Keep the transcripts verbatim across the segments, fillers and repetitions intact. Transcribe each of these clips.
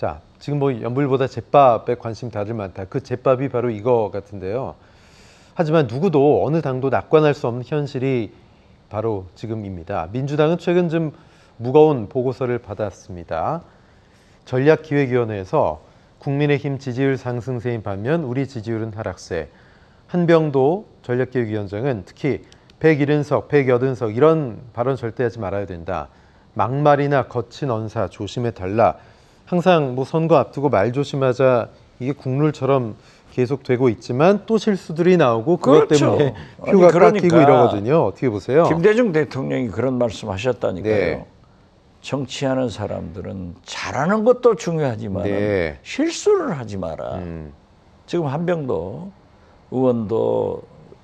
자, 지금 뭐 연불보다 잿밥에 관심 다들 많다. 그 잿밥이 바로 이거 같은데요. 하지만 누구도 어느 당도 낙관할 수 없는 현실이 바로 지금입니다. 민주당은 최근 좀 무거운 보고서를 받았습니다. 전략기획위원회에서 국민의힘 지지율 상승세인 반면 우리 지지율은 하락세. 한병도 전략기획위원장은 특히 백칠십 석, 백팔십 석 이런 발언 절대 하지 말아야 된다. 막말이나 거친 언사 조심해달라. 항상 뭐 선거 앞두고 말 조심하자 이게 국룰처럼 계속되고 있지만 또 실수들이 나오고 그것 그렇죠. 때문에 표가 아니, 그러니까 깎이고 이러거든요. 어떻게 보세요? 김대중 대통령이 그런 말씀하셨다니까요. 네. 정치하는 사람들은 잘하는 것도 중요하지만 네. 실수를 하지 마라. 음. 지금 한병도 의원도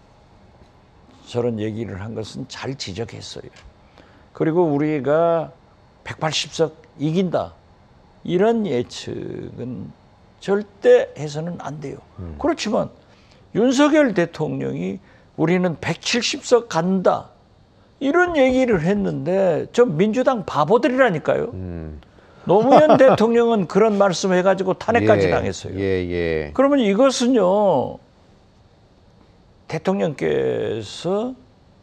저런 얘기를 한 것은 잘 지적했어요. 그리고 우리가 백팔십 석 이긴다. 이런 예측은 절대 해서는 안 돼요. 음. 그렇지만 윤석열 대통령이 우리는 백칠십 석 간다. 이런 얘기를 했는데 저 민주당 바보들이라니까요. 음. 노무현 대통령은 그런 말씀해가지고 탄핵까지 예, 당했어요. 예, 예. 그러면 이것은요. 대통령께서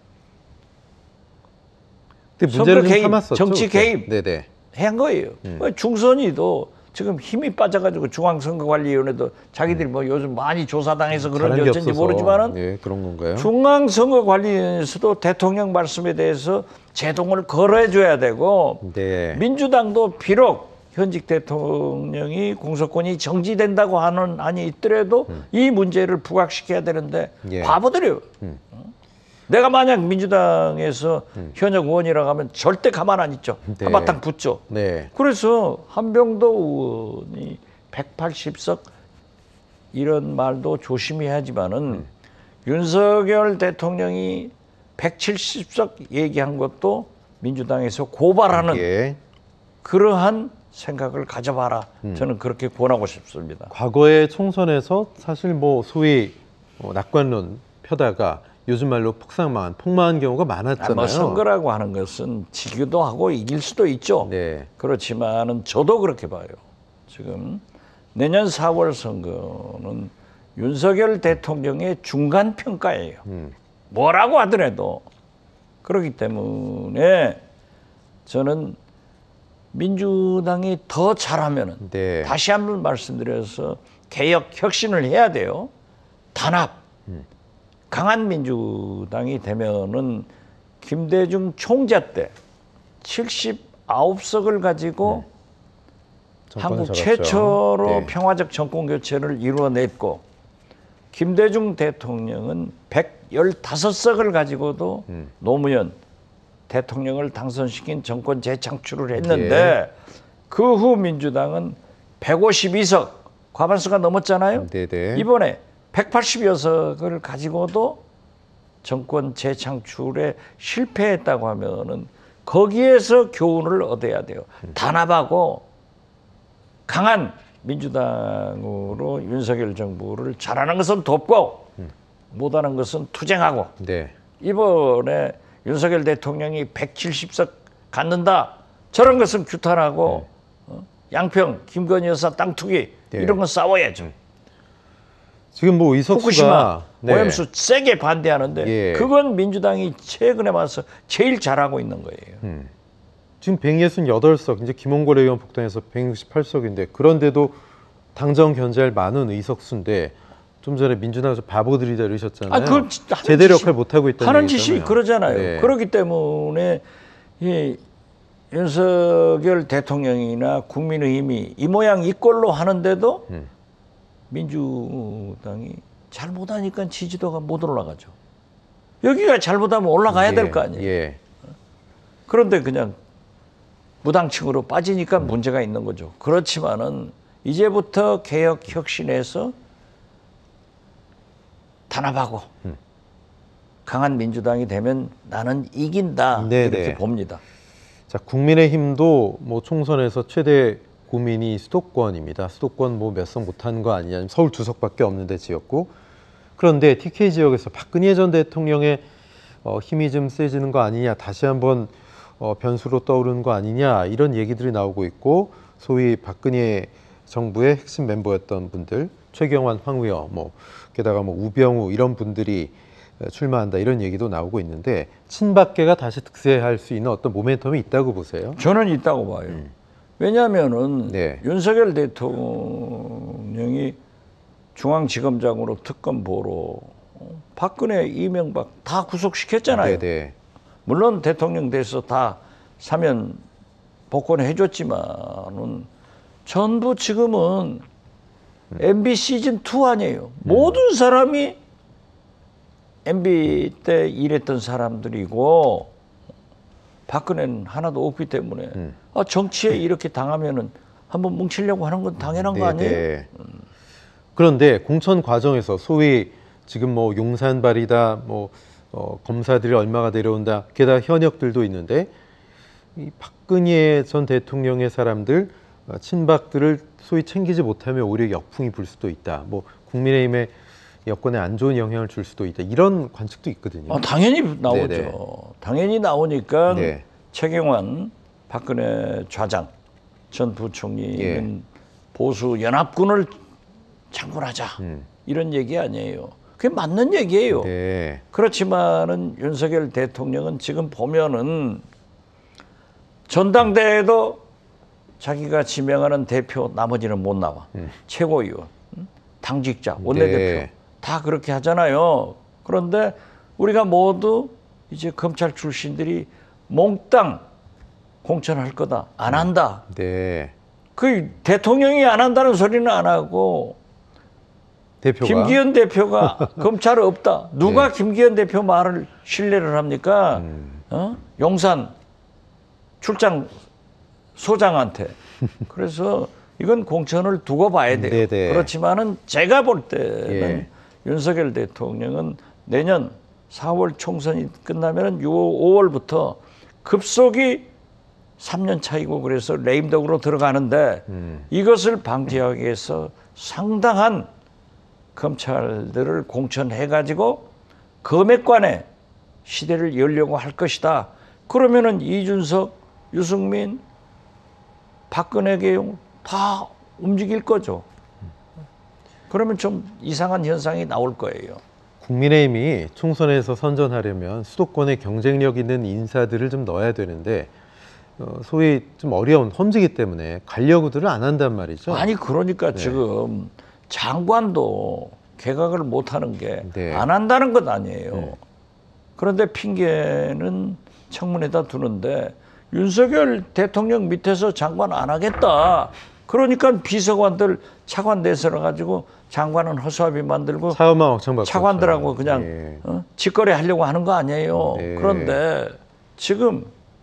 문제를 좀 개입, 삼았었죠, 정치 개입 네네. 한 거예요. 음. 중선이도 지금 힘이 빠져가지고 중앙선거관리위원회도 자기들이 뭐 요즘 많이 조사당해서 그런지 어쩐지 모르지만은 네, 그런 건가요? 중앙선거관리위원회에서도 대통령 말씀에 대해서 제동을 걸어줘야 되고 네. 민주당도 비록 현직 대통령이 공소권이 정지된다고 하는 안이 있더라도 음. 이 문제를 부각시켜야 되는데 예. 바보들이에요. 음. 내가 만약 민주당에서 음. 현역 의원이라고 하면 절대 가만 안 있죠. 네. 한바탕 붙죠. 네. 그래서 한병도 의원이 백팔십 석 이런 말도 조심해야지만은 음. 윤석열 대통령이 백칠십 석 얘기한 것도 민주당에서 고발하는 예. 그러한 생각을 가져봐라. 음. 저는 그렇게 권하고 싶습니다. 과거의 총선에서 사실 뭐 소위 어, 낙관론 펴다가 요즘 말로 폭삭망한, 폭망한 경우가 많았잖아요. 뭐 선거라고 하는 것은 지기도 하고 이길 수도 있죠. 네. 그렇지만은 저도 그렇게 봐요. 지금 내년 사월 선거는 윤석열 대통령의 중간 평가예요. 음. 뭐라고 하더라도. 그렇기 때문에 저는 민주당이 더 잘하면은 네. 다시 한번 말씀드려서 개혁 혁신을 해야 돼요. 단합. 음. 강한 민주당이 되면은 김대중 총재 때 칠십구 석을 가지고 음. 한국 최초로 네. 평화적 정권 교체를 이루어냈고 김대중 대통령은 백십오 석을 가지고도 음. 노무현 대통령을 당선시킨 정권 재창출을 했는데 네. 그 후 민주당은 백오십이 석 과반수가 넘었잖아요. 네네. 이번에 백팔십여 석을 가지고도 정권 재창출에 실패했다고 하면은 거기에서 교훈을 얻어야 돼요. 음. 단합하고 강한 민주당으로 윤석열 정부를 잘하는 것은 돕고 음. 못하는 것은 투쟁하고 네. 이번에 윤석열 대통령이 백칠십 석 갖는다. 저런 것은 규탄하고 네. 어? 양평, 김건희 여사 땅 투기 네. 이런 건 싸워야죠. 음. 지금 뭐 의석수가 후쿠시마 네. 오염수 세게 반대하는데 예. 그건 민주당이 최근에 와서 제일 잘하고 있는 거예요. 음. 지금 백육십팔 석 이제 김홍걸 의원 복당해서 백육십팔 석인데 그런데도 당정 견제할 많은 의석수인데 좀 전에 민주당에서 바보들이다 이러셨잖아요. 아, 그걸 제대로 역할 못하고 있다는 하는 짓이 그러잖아요. 네. 그렇기 때문에 이 윤석열 대통령이나 국민의힘이 이 모양 이 꼴로 하는데도 음. 민주당이 잘못하니까 지지도가 못 올라가죠. 여기가 잘못하면 올라가야 예, 될 거 아니에요. 예. 그런데 그냥 무당층으로 빠지니까 음. 문제가 있는 거죠. 그렇지만은 이제부터 개혁 혁신에서 단합하고 음. 강한 민주당이 되면 나는 이긴다. 네네. 이렇게 봅니다. 자, 국민의힘도 뭐 총선에서 최대 고민이 수도권입니다. 수도권 뭐 몇 석 못하는 거 아니냐. 서울 두 석밖에 없는데 지었고. 그런데 티케이 지역에서 박근혜 전 대통령의 어, 힘이 좀 세지는 거 아니냐. 다시 한번 어, 변수로 떠오르는 거 아니냐. 이런 얘기들이 나오고 있고 소위 박근혜 정부의 핵심 멤버였던 분들, 최경환, 황우여, 뭐 게다가 뭐 우병우 이런 분들이 출마한다 이런 얘기도 나오고 있는데 친박계가 다시 득세할 수 있는 어떤 모멘텀이 있다고 보세요? 저는 있다고 봐요. 음. 왜냐하면은 네. 윤석열 대통령이 중앙지검장으로 특검 보러 박근혜, 이명박 다 구속시켰잖아요. 네네. 물론 대통령 돼서 다 사면 복권해 줬지만은 전부 지금은 음. 엠비 시즌 투 아니에요. 음. 모든 사람이 엠비 때 일했던 사람들이고 박근혜는 하나도 없기 때문에 음. 아, 정치에 이렇게 당하면은 한번 뭉치려고 하는 건 당연한 네네. 거 아니에요? 음. 그런데 공천 과정에서 소위 지금 뭐 용산발이다, 뭐 어, 검사들이 얼마가 내려온다, 게다가 현역들도 있는데 이 박근혜 전 대통령의 사람들 어, 친박들을 소위 챙기지 못하면 오히려 역풍이 불 수도 있다. 뭐 국민의힘의 여권에 안 좋은 영향을 줄 수도 있다. 이런 관측도 있거든요. 아, 당연히 나오죠. 네네. 당연히 나오니까 네. 최경환 박근혜 좌장 전 부총리는 예. 보수 연합군을 창건하자 음. 이런 얘기 아니에요. 그게 맞는 얘기예요. 네. 그렇지만은 윤석열 대통령은 지금 보면은 전당대회도 자기가 지명하는 대표 나머지는 못 나와. 음. 최고위원, 당직자, 원내대표 네. 다 그렇게 하잖아요. 그런데 우리가 모두 이제 검찰 출신들이 몽땅 공천할 거다. 안 한다. 네. 그 대통령이 안 한다는 소리는 안 하고 대표가? 김기현 대표가 검찰 없다. 누가 네. 김기현 대표 말을 신뢰를 합니까? 음. 어? 용산 출장 소장한테. 그래서 이건 공천을 두고 봐야 돼요. 네네. 그렇지만은 제가 볼 때는 예. 윤석열 대통령은 내년 사월 총선이 끝나면 유월, 오월부터 급속히 삼 년 차이고 그래서 레임덕으로 들어가는데 음. 이것을 방지하기 위해서 상당한 검찰들을 공천해가지고 검핵관의 시대를 열려고 할 것이다. 그러면은 이준석, 유승민, 박근혜 계용 다 움직일 거죠. 그러면 좀 이상한 현상이 나올 거예요. 국민의힘이 총선에서 선전하려면 수도권에 경쟁력 있는 인사들을 좀 넣어야 되는데 어, 소위 좀 어려운 험지기 때문에 가려고들을 안 한단 말이죠. 아니 그러니까 네. 지금 장관도 개각을 못하는 게 안 네. 한다는 것 아니에요. 네. 그런데 핑계는 청문회에다 두는데 윤석열 대통령 밑에서 장관 안 하겠다. 그러니까 비서관들 차관 내세워 가지고 장관은 허수아비 만들고 차관들하고 그냥 네. 어? 직거래 하려고 하는 거 아니에요. 네. 그런데 지금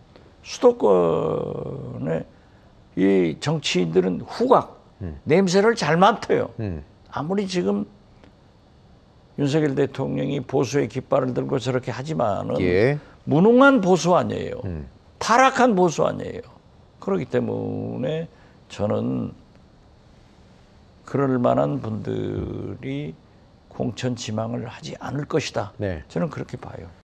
수도권의 이 정치인들은 후각, 음. 냄새를 잘 맡아요. 음. 아무리 지금 윤석열 대통령이 보수의 깃발을 들고 저렇게 하지만은 예. 무능한 보수 아니에요. 음. 타락한 보수 아니에요. 그렇기 때문에 저는 그럴 만한 분들이 공천 지망을 하지 않을 것이다. 네. 저는 그렇게 봐요.